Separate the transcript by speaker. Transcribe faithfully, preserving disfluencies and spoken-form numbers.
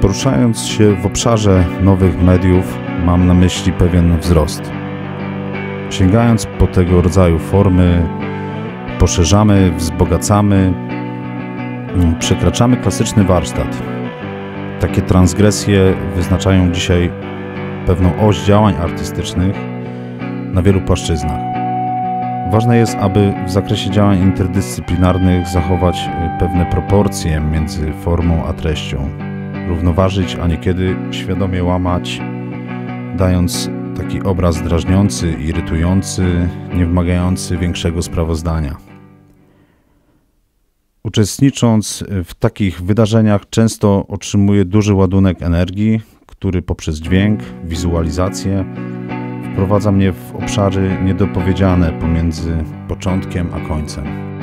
Speaker 1: Poruszając się w obszarze nowych mediów, mam na myśli pewien wzrost. Sięgając po tego rodzaju formy, poszerzamy, wzbogacamy, przekraczamy klasyczny warsztat. Takie transgresje wyznaczają dzisiaj pewną oś działań artystycznych na wielu płaszczyznach. Ważne jest, aby w zakresie działań interdyscyplinarnych zachować pewne proporcje między formą a treścią. Równoważyć, a niekiedy świadomie łamać, dając taki obraz drażniący, irytujący, nie wymagający większego sprawozdania. Uczestnicząc w takich wydarzeniach często otrzymuję duży ładunek energii, który poprzez dźwięk, wizualizację wprowadza mnie w obszary niedopowiedziane pomiędzy początkiem a końcem.